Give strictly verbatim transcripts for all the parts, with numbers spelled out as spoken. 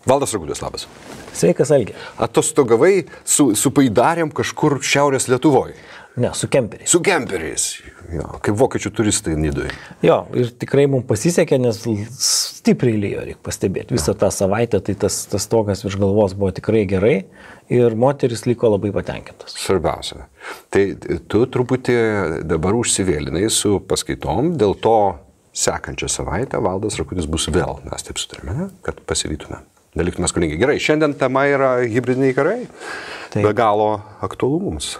Valdas Rakutis, labas. Sveikas, Algi. Atostogavai su, su paidarėm kažkur Šiaurės Lietuvoje. Ne, su kemperiais. Su kemperiais. Jo, kaip vokiečių turistai Nidoje. Jo, ir tikrai mums pasisekė, nes stipriai lyjo, reikia pastebėti. Visą tą savaitę tai tas, tas stogas virš galvos buvo tikrai gerai ir moteris liko labai patenkintos. Svarbiausia. Tai tu truputį dabar užsivėlinai su paskaitom, dėl to sekančią savaitę Valdas Rakutis bus vėl. Mes taip sutarėme, ne? Kad pasivytume. Neliktume skolingi. Gerai, šiandien tema yra hibridiniai karai. Taip. Be galo aktualu mums.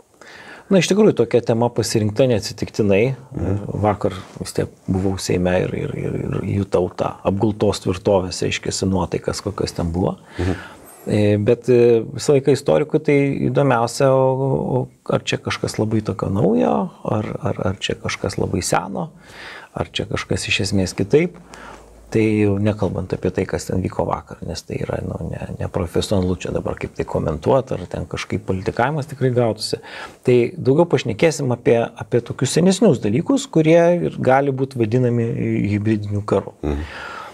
Na, iš tikrųjų, tokia tema pasirinkta neatsitiktinai. Mm. Vakar vis tiek buvau Seime ir, ir, ir, ir jutau tą apgultos tvirtovės, reiškiasi, nuotaikas, kokios ten buvo. Mm. Bet visą laiką istorikui tai įdomiausia, o, ar čia kažkas labai tokio naujo, ar, ar, ar čia kažkas labai seno, ar čia kažkas iš esmės kitaip. Tai jau nekalbant apie tai, kas ten vyko vakar, nes tai yra nu, ne, neprofesionalu čia dabar kaip tai komentuoti, ar ten kažkaip politikavimas tikrai gautųsi. Tai daugiau pašnekėsim apie, apie tokius senesnius dalykus, kurie ir gali būti vadinami hibridiniu karu. Mhm.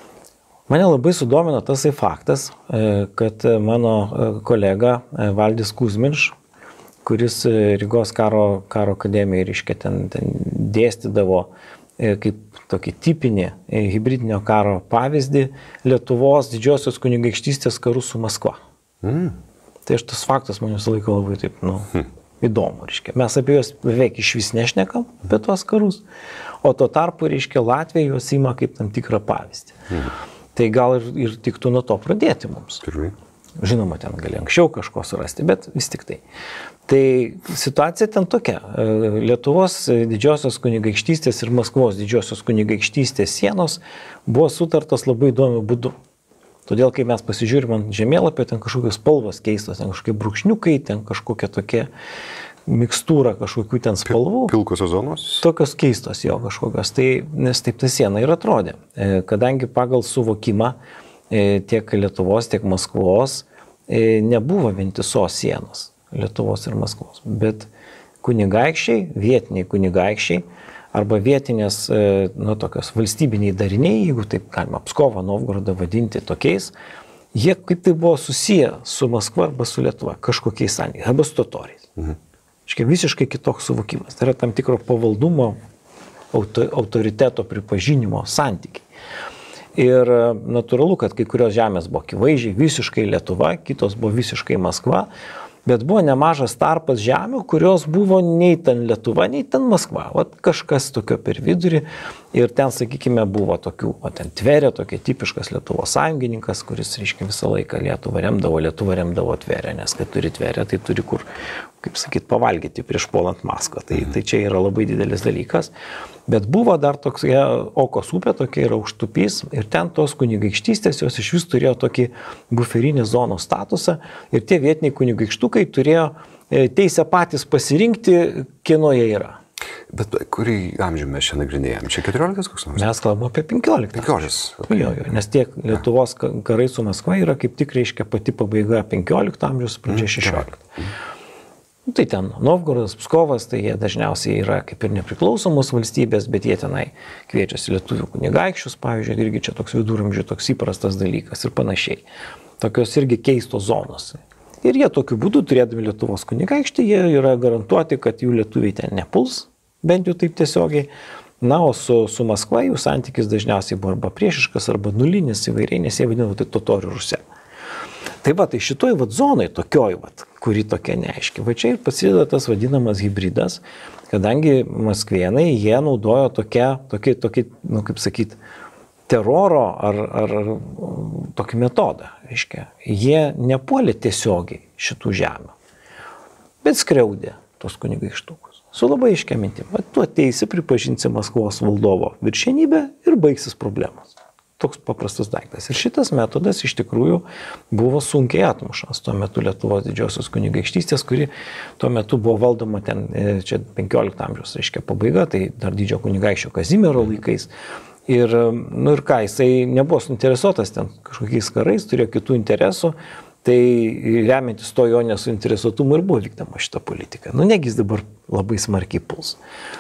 Mane labai sudomino tasai faktas, kad mano kolega Valdis Kuzminš, kuris Rygos karo, karo akademijoje reiškia ten, ten dėstydavo kaip tokį tipinį hibridinio karo pavyzdį Lietuvos didžiosios kunigaikštystės karų su Maskva. Mm. Tai aš tas faktas man visą laiką labai taip, nu, mm. įdomu, reiškia. Mes apie juos beveik iš vis nešnekam, apie tuos karus, o tuo tarpu, reiškia, Latvija juos ima kaip tam tikrą pavyzdį. Mm. Tai gal ir, ir tiktų nuo to pradėti mums. Tikrai. Žinoma, ten gali anksčiau kažko surasti, bet vis tik tai. Tai situacija ten tokia. Lietuvos didžiosios kunigaikštystės ir Maskvos didžiosios kunigaikštystės sienos buvo sutartos labai įdomiu būdu. Todėl, kai mes pasižiūrime ant žemėlapio, ten kažkokios spalvos keistos, ten kažkokie brūkšniukai, ten kažkokie tokie mikstūra kažkokių ten spalvų. Pilkosios zonos? Tokios keistos jo kažkokios. Tai, nes taip ta siena ir atrodė. Kadangi pagal suvokimą tiek Lietuvos, tiek Maskvos nebuvo vientisos sienos Lietuvos ir Maskvos, bet kunigaikščiai, vietiniai kunigaikščiai arba vietinės, nu, tokios valstybiniai dariniai, jeigu taip galima Pskovą, Novgorodą vadinti tokiais, jie kaip tai buvo susiję su Maskva arba su Lietuva, kažkokiais santykiais, arba su totoriais. Mhm. Iškia, visiškai kitoks suvokimas. Tai yra tam tikro pavaldumo, auto, autoriteto pripažinimo santykiai. Ir natūralu, kad kai kurios žemės buvo akivaizdžiai visiškai Lietuva, kitos buvo visiškai Maskva, bet buvo nemažas tarpas žemių, kurios buvo nei ten Lietuva, nei ten Maskva. Vat kažkas tokio per vidurį ir ten, sakykime, buvo tokių, o ten Tverė, tokia tipiškas Lietuvos sąjungininkas, kuris, reiškia, visą laiką Lietuvą remdavo, Lietuvą remdavo Tverę, nes kai turi Tverę, tai turi kur, kaip sakyt, pavalgyti prieš puolant Maskvą. Tai, tai čia yra labai didelis dalykas. Bet buvo dar toks Okos upė, tokia yra Aukštupys ir ten tos kunigaikštystės jos iš vis turėjo tokį buferinį zonos statusą ir tie vietiniai kunigaikštukai turėjo teisę patys pasirinkti, kieno jie yra. Bet kurį amžių mes čia nagrinėjame? Čia keturioliktas koks nors? Mes kalbame apie penkioliktą. penkioliktas. Okay. Jo, jo, nes tiek Lietuvos karai su Maskva yra kaip tik, reiškia, pati pabaiga penkiolikto amžiaus, pradžia šešiolikto. Mm. Tai ten Novgorodas, Pskovas, tai jie dažniausiai yra kaip ir nepriklausomos valstybės, bet jie tenai kviečiasi lietuvių kunigaikščius, pavyzdžiui, irgi čia toks viduramžių toks įprastas dalykas ir panašiai. Tokios irgi keistos zonos. Ir jie tokiu būdu, turėdami Lietuvos kunigaikštį, jie yra garantuoti, kad jų lietuviai ten nepuls, bent jau taip tiesiogiai. Na, o su, su Maskva jų santykis dažniausiai buvo arba priešiškas, arba nulinis įvairiai, nes jie vadino tai totorių Rusija. Tai va, tai šitoj va zonai, tokioj va, kuri tokia neaiški. Va čia ir prasideda tas vadinamas hybridas, kadangi maskvėnai, jie naudojo tokia, tokia, tokia, nu kaip sakyt, teroro ar, ar, ar tokį metodą, reiškia. Jie nepuolė tiesiogiai šitų žemių, bet skriaudė tos kunigaikštukus. Su labai aiškia mintim. Va, tu ateisi, pripažinsi Maskvos valdovo viršenybę ir baigsis problemos. Toks paprastas daiktas. Ir šitas metodas iš tikrųjų buvo sunkiai atmušas tuo metu Lietuvos didžiosios kunigaikštystės, kuri tuo metu buvo valdoma ten, čia penkiolikto amžiaus, reiškia, pabaiga, tai dar didžio kunigaikščio Kazimiero laikais. Ir, nu ir ką, jisai nebuvo suinteresuotas ten kažkokiais karais, turėjo kitų interesų, tai remiantis to jo nesuinteresuotumu ir buvo vykdama šitą politiką. Nu, negi jis dabar labai smarkiai puls.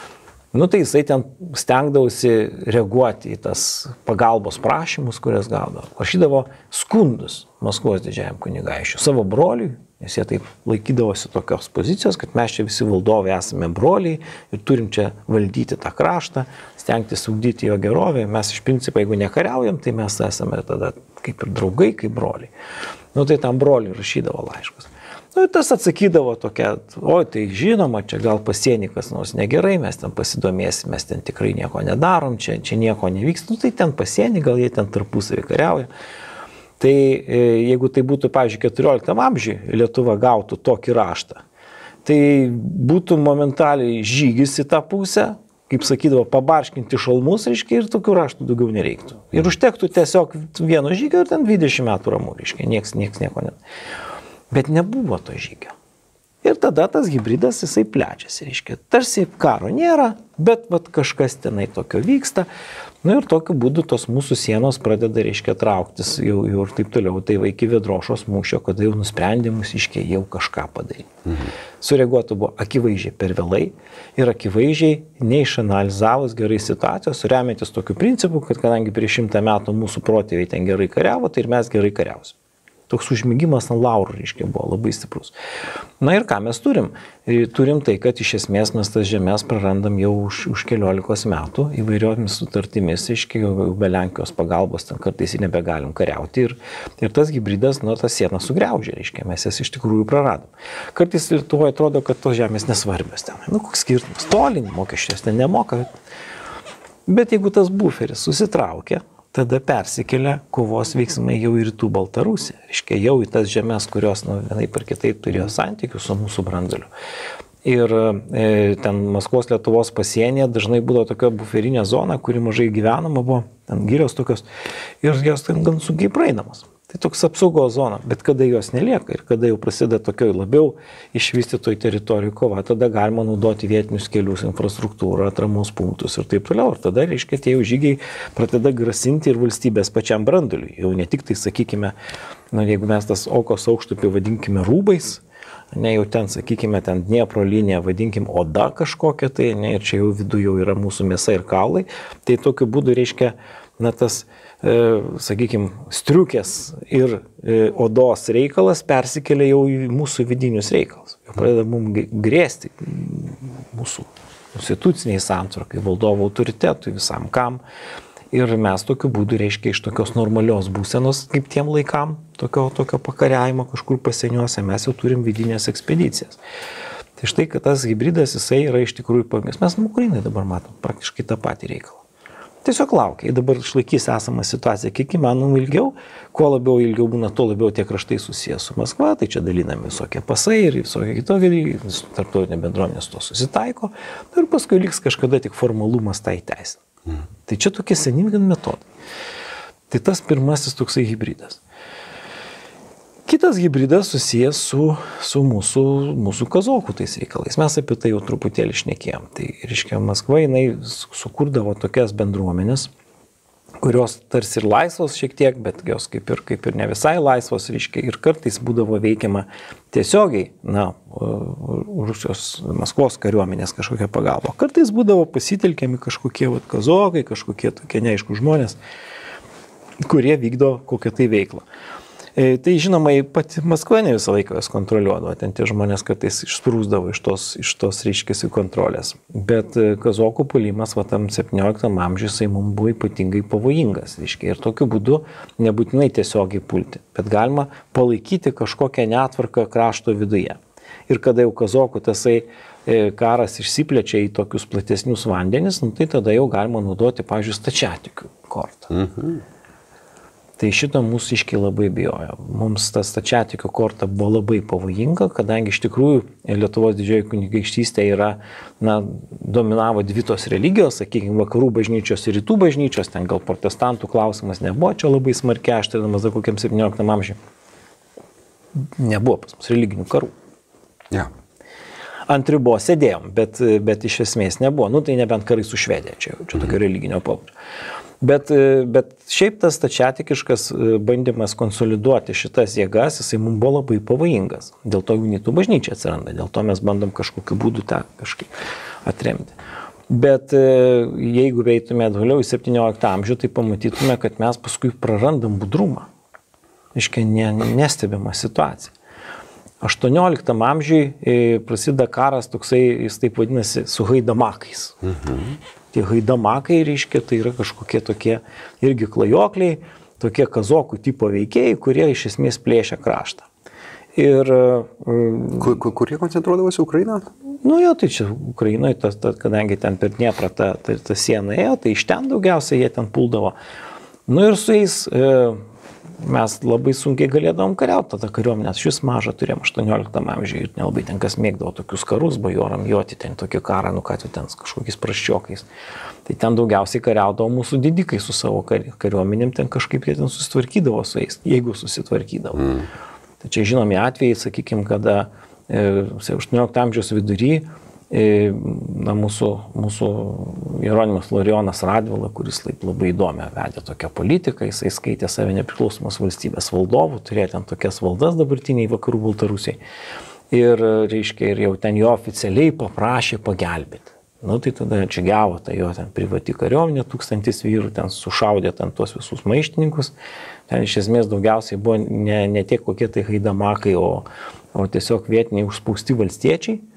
Nu tai jisai ten stengdavosi reaguoti į tas pagalbos prašymus, kurias gaudavo. Prašydavo skundus Maskvos didžiajam kunigaikščiui, savo broliui, nes jie taip laikydavosi tokios pozicijos, kad mes čia visi valdovai esame broliai ir turim čia valdyti tą kraštą, stengtis ugdyti jo gerovę. Mes iš principo, jeigu nekariaujam, tai mes esame tada kaip ir draugai, kaip broliai. Nu tai tam broliui rašydavo laiškus. Nu ir tas atsakydavo tokia, oi tai žinoma, čia gal pasienį kas nors negerai, mes ten pasidomėsim, mes ten tikrai nieko nedarom, čia, čia nieko nevyks. Nu tai ten pasienį, gal jie ten tarpusavį kariauja. Tai jeigu tai būtų, pavyzdžiui, keturioliktam amžiui Lietuva gautų tokį raštą, tai būtų momentaliai žygis į tą pusę, kaip sakydavo, pabarškinti šalmus, reiškia, ir tokių raštų daugiau nereiktų. Ir užtektų tiesiog vieno žygio ir ten dvidešimt metų ramų, reiškia, nieks, nieks nieko net. Bet nebuvo to žygio. Ir tada tas hybridas, jisai plečiasi, reiškia, tarsi karo nėra, bet vat, kažkas tenai tokio vyksta. Nu ir tokiu būdu tos mūsų sienos pradeda, reiškia, trauktis jau, jau ir taip toliau. Tai iki Vedrošos mūšio, kada jau nusprendė mūsiškiai jau kažką padaryti. Mhm. Sureaguota buvo akivaizdžiai per vėlai ir akivaizdžiai neišanalizavus gerai situacijos, remiantis tokiu principu, kad kadangi prieš šimtą metų mūsų protėviai ten gerai kariavo, tai ir mes gerai kariausim. Toks užmigimas ant laurų, reiškia, buvo labai stiprus. Na ir ką mes turim? Turim tai, kad iš esmės mes tas žemės prarandam jau už, už keliolikos metų įvairiomis sutartimis, reiškia, jau be Lenkijos pagalbos ten kartais ir nebegalim kariauti. Ir, ir tas hybridas, nu, tas sieną sugriaužė, reiškia, mes jas iš tikrųjų praradom. Kartais Lietuvoje atrodo, kad tos žemės nesvarbios ten. Nu, koks skirtumas, tolinį mokesčius ten nemoka. Bet jeigu tas buferis susitraukia, tada persikelia kovos veiksmai jau į rytų Baltarusiją. Reiškia, jau į tas žemės, kurios nu, vienaip ar kitaip turėjo santykių su mūsų branduoliu. Ir e, ten Maskvos Lietuvos pasienyje dažnai būdavo tokia buferinė zona, kuri mažai gyvenama buvo, ten girios tokios, ir jos ten gan sunkiai praeinamos. Tai toks apsaugos zona, bet kada jos nelieka ir kada jau prasideda tokioj labiau išvystytoj teritorijų kova, tada galima naudoti vietinius kelius, infrastruktūrą, atramos punktus ir taip toliau. Ir tada, reiškia, tie jau žygiai pradeda grasinti ir valstybės pačiam branduoliui. Jau ne tik tai, sakykime, na, jeigu mes tas Okos aukštupį vadinkime rūbais, ne jau ten, sakykime, ten Dniepro liniją vadinkim oda kažkokia, tai ne, ir čia jau viduje jau yra mūsų mėsa ir kaulai, tai tokiu būdu, reiškia, na, tas, e, sakykime, striukės ir e, odos reikalas persikelia jau į mūsų vidinius reikalus. Jau pradeda mums grėsti mūsų konstituciniai santvarkai, valdovo autoritetui, visam kam. Ir mes tokiu būdu, reiškia, iš tokios normalios būsenos, kaip tiem laikam, tokio, tokio pakariavimo kažkur pasieniuose, mes jau turim vidinės ekspedicijas. Tai štai, kad tas hybridas, jisai yra iš tikrųjų pavojingas. Mes Ukrainai dabar matom praktiškai tą patį reikalą. Tiesiog laukia, dabar išlaikys esamą situaciją kiek įmanoma ilgiau, kuo labiau ilgiau būna, tuo labiau tie kraštai susijęs su Maskva, tai čia dalinami visokie pasai ir visokie kitokie, tarptautinė bendruomenė to susitaiko, ir paskui liks kažkada tik formalumas tai teisė. Mhm. Tai čia tokie senyvi metodai. Tai tas pirmasis toksai hybridas. Kitas hybridas susijęs su, su mūsų, mūsų kazokų tais reikalais. Mes apie tai jau truputėlį šnekėjom. Tai, reiškia, Maskva, jinai sukurdavo tokias bendruomenės, kurios tarsi ir laisvos šiek tiek, bet jos kaip ir, kaip ir ne visai laisvos, reiškia, ir kartais būdavo veikiama tiesiogiai, na, Rusijos, Maskvos kariuomenės kažkokia pagalba. Kartais būdavo pasitelkiami kažkokie vat, kazokai, kažkokie tokie neaišku žmonės, kurie vykdo kokią tai veiklą. Tai žinoma, pati Maskva ne visą laiką jas kontroliuodavo, ten tie žmonės kartais išsprūsdavo iš tos, iš tos reiškiasi kontrolės. Bet kazokų puolimas va tam septynioliktam amžiui jisai mums buvo ypatingai pavojingas, reiškia, ir tokiu būdu nebūtinai tiesiogiai pulti, bet galima palaikyti kažkokią netvarką krašto viduje. Ir kada jau kazokų tasai karas išsiplečia į tokius platesnius vandenis, nu, tai tada jau galima naudoti, pavyzdžiui, stačiatikių kortą. Mhm. Tai šito mūsiškiai labai bijojo. Mums ta stačiatikio korta buvo labai pavojinga, kadangi iš tikrųjų Lietuvos didžioji kunigaikštystė yra, na, dominavo dvi tos religijos, sakykime, vakarų bažnyčios ir rytų bažnyčios, ten gal protestantų klausimas nebuvo, čia labai smarkiai aštrinamas dar kokiam septynioliktam amžiui. Nebuvo pas mus religinių karų. Ja. Ant ribos sėdėjom, bet, bet iš esmės nebuvo. Nu tai nebent karai su Švedija, čia, čia tokio religinio pobūdžio. Bet, bet šiaip tas stačiatikiškas bandymas konsoliduoti šitas jėgas, jisai mums buvo labai pavojingas. Dėl to unitų bažnyčia atsiranda, dėl to mes bandom kažkokiu būdu tą kažkaip atremti. Bet jeigu veitume atgaliau į septynioliktą amžių, tai pamatytume, kad mes paskui prarandam budrumą. Iškia, ne, nestebima situacija. aštuonioliktam amžiui prasideda karas toksai, jis taip vadinasi, su haidamakais. Mhm. Tie haidamakai, reiškia, tai yra kažkokie tokie irgi klajokliai, tokie kazokų tipo veikėjai, kurie iš esmės plėšia kraštą. Ir... Kur, kur jie koncentruodavosi Ukraina? Nu jo, tai čia Ukrainoje, tas, tas, kadangi ten per Dnieprą ta, ta, ta siena ėjo, tai iš ten daugiausiai jie ten puldavo. Nu ir su jais e, mes labai sunkiai galėdavom kariauti, tada kariuomenės šis mažą turėjom aštuonioliktam amžiui ir nelabai ten kas mėgdavo tokius karus, bajoram joti ten tokį karą, nu ką tu ten kažkokiais praščiokais. Tai ten daugiausiai kariaudavo mūsų didikai su savo kariuomenėm, ten kažkaip jie ten susitvarkydavo su jais, jeigu susitvarkydavo. Mm. Tai čia žinomi atvejai, sakykime, kada aštuoniolikto amžiaus vidury na, mūsų, mūsų Jeronimas Florijonas Radvila, kuris labai įdomią vedė tokią politiką, jisai skaitė save nepriklausomos valstybės valdovų, turėjo ten tokias valdas dabartiniai vakarų Baltarusiai. Ir, reiškia, ir jau ten jo oficialiai paprašė pagelbėti. Nu, tai tada čia gavo, tai jo ten privati kariuomenė, tūkstantis vyrų, ten sušaudė ten tuos visus maištininkus. Ten iš esmės daugiausiai buvo ne, ne tiek kokie tai haidamakai, o, o tiesiog vietiniai užspausti valstiečiai.